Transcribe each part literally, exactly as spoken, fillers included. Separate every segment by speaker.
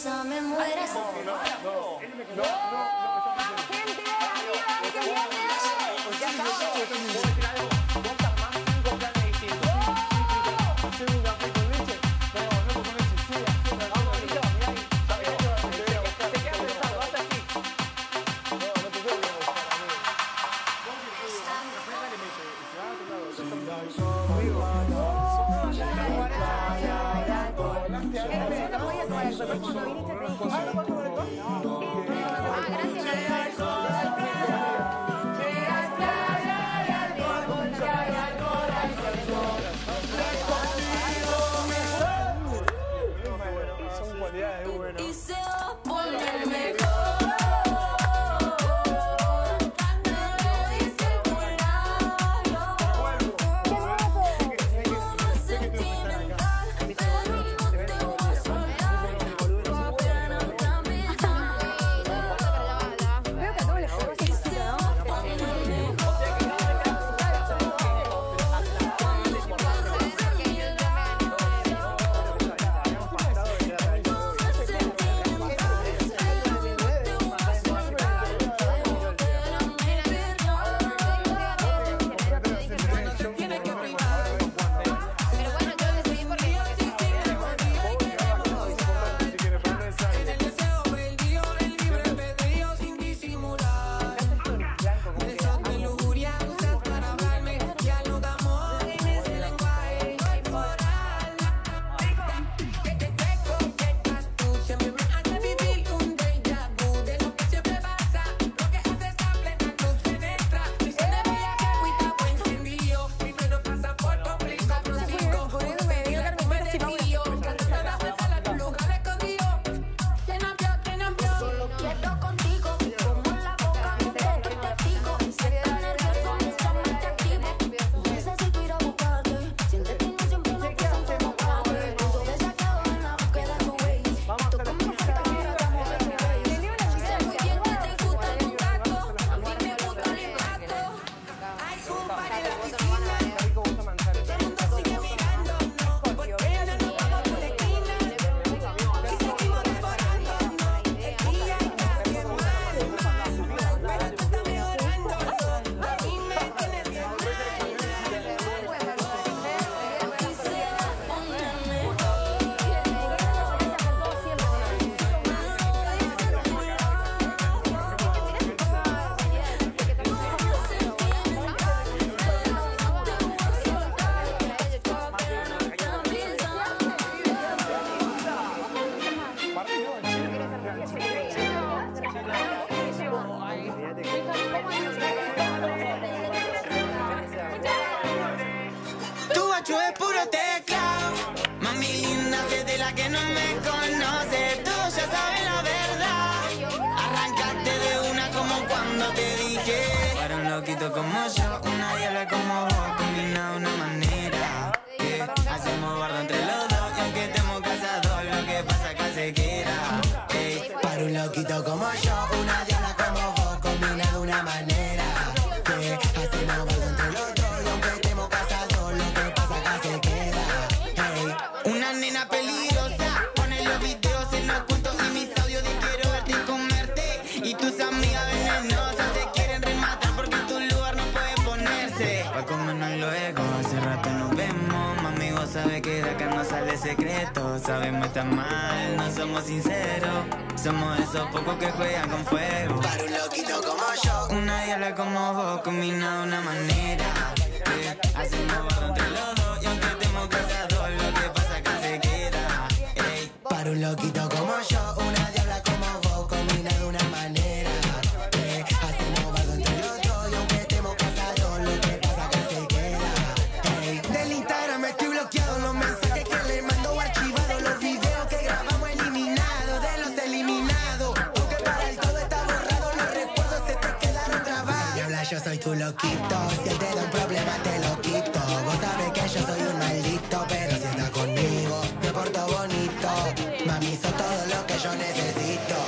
Speaker 1: esa me mueres.
Speaker 2: Como yo, una diabla como vos, combina de una manera que hacemos bardo entre los dos. Y aunque estemos casados, lo que pasa acá se queda. Ey, para un loquito como yo, una diabla como vos, combina de una manera que hacemos bardo entre los dos. Y aunque estemos casados, lo que pasa acá se queda. Ey, una nena peligrosa, pone los videos en oculto y mis audios de quiero verte y comerte. Y tus amigas venenosas se quieren rematar porque tu lugar no puede ponerse. Pa' comernos luego, hace rato nos vemos. Mami, vos sabés que de acá no sale secreto. Sabemos estar mal, no somos sinceros. Somos esos pocos que juegan con fuego. Para un loquito como yo, una diabla como vos, combina de una manera que hacemos barro entre los dos. Y aunque estemos casados, lo que pasa acá se queda. Ey, para un loquito como yo, una diabla como vos, combina de una manera que hacemos barro entre los dos. Y aunque estemos casados, lo que pasa acá se queda. Ey, del Instagram estoy bloqueado, los mensajes que le mando archivados, los videos que grabamos eliminados, de los eliminados. Porque para el todo está borrado, los recuerdos se te quedaron grabados. Diabla, yo soy tu loquito, si él te da un problema te lo quito. Vos sabés que yo soy un maldito, pero si estás conmigo me porto bonito. Mami, sos todo lo que yo necesito.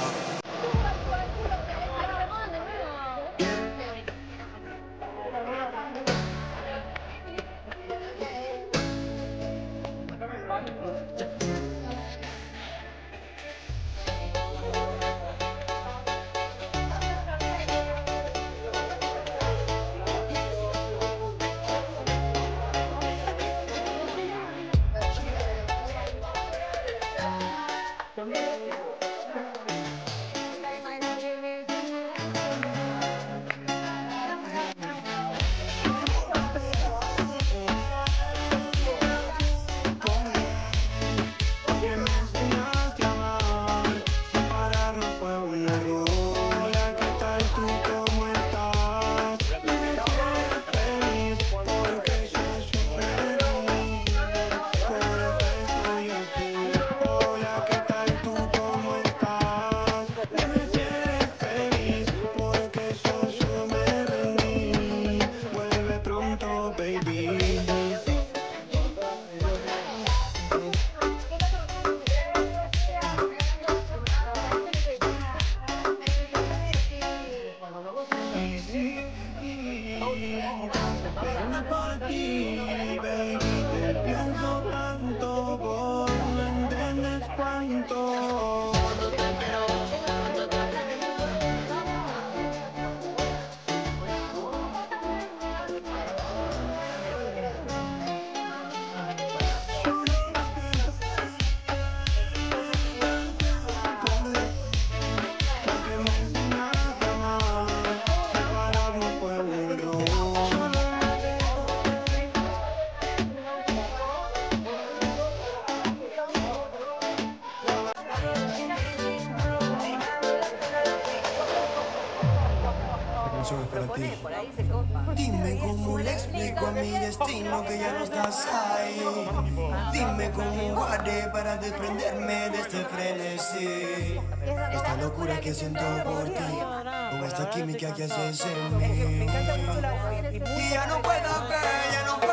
Speaker 1: pone, por ahí se copa.
Speaker 2: Dime cómo le explico a mi destino que ya no estás ahí. Dime cómo haré para desprenderme de este frenesí. Esta locura que siento por ti, con esta química que haces en mí. Y ya no puedo ver, ya no puedo